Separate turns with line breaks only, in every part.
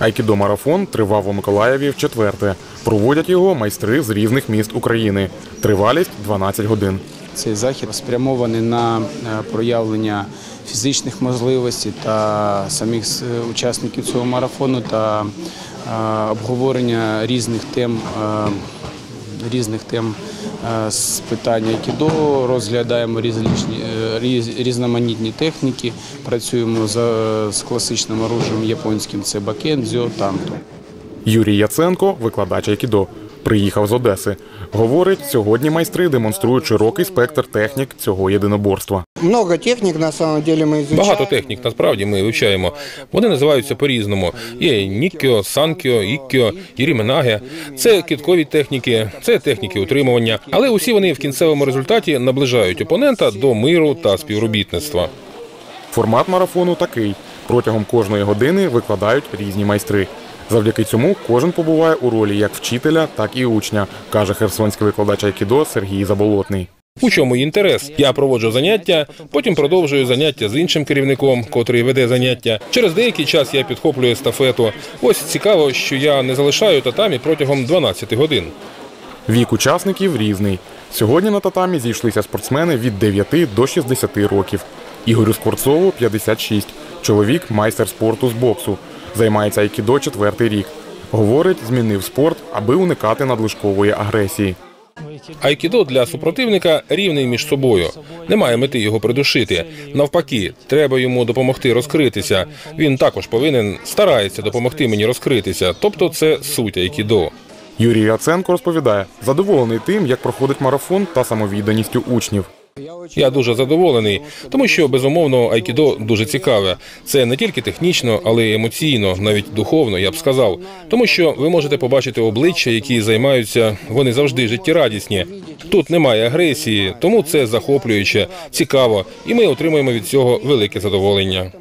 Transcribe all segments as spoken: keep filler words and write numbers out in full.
Айкідо-марафон тривав у Миколаєві вчетверте. Проводять його майстри з різних міст України. Тривалість – дванадцять годин.
Цей захід спрямований на проявлення фізичних можливостей та самих учасників цього марафону та обговорення різних тем, різних тем з питань айкідо, розглядаємо різноманітні техніки, працюємо з класичним оружієм японським – це бакен, дзьо, танто.
Юрій Яценко – викладач айкідо. Приїхав з Одеси. Говорить, сьогодні майстри демонструють широкий спектр технік цього єдиноборства.
Багато технік, на самом деле, ми вивчаємо.
Багато технік, насправді, ми вивчаємо. Вони називаються по-різному. Є ніккьо, санкьо, іккьо, іріменаге. Це кидкові техніки, це техніки утримування. Але усі вони в кінцевому результаті наближають опонента до миру та співробітництва.
Формат марафону такий. Протягом кожної години викладають різні майстри. Завдяки цьому кожен побуває у ролі як вчителя, так і учня, каже херсонський викладач айкідо Сергій Заболотний.
У чому інтерес? Я проводжу заняття, потім продовжую заняття з іншим керівником, котрий веде заняття. Через деякий час я підхоплюю естафету. Ось цікаво, що я не залишаю татамі протягом дванадцяти годин.
Вік учасників різний. Сьогодні на татамі зійшлися спортсмени від дев'яти до шістдесяти років. Ігорю Скворцову – п'ятдесят шість. Чоловік – майстер спорту з боксу. Займається айкідо четвертий рік. Говорить, змінив спорт, аби уникати надлишкової агресії.
Айкідо для супротивника рівний між собою. Немає мети його придушити. Навпаки, треба йому допомогти розкритися. Він також повинен, старається допомогти мені розкритися. Тобто це суть айкідо.
Юрій Яценко розповідає, задоволений тим, як проходить марафон та самовідданістю учнів.
Я дуже задоволений, тому що, безумовно, айкідо дуже цікаве. Це не тільки технічно, але й емоційно, навіть духовно, я б сказав. Тому що ви можете побачити обличчя, які займаються, вони завжди життєрадісні. Тут немає агресії, тому це захоплююче, цікаво, і ми отримуємо від цього велике задоволення.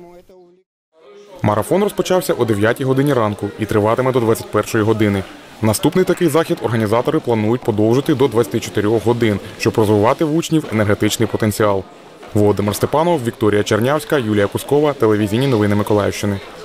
Марафон розпочався о дев'ятій годині ранку і триватиме до двадцять першої години. Наступний такий захід організатори планують подовжити до двадцяти чотирьох годин, щоб розвивати в учнів енергетичний потенціал. Володимир Степанов, Вікторія Чернявська, Юлія Кускова, телевізійні новини Миколаївщини.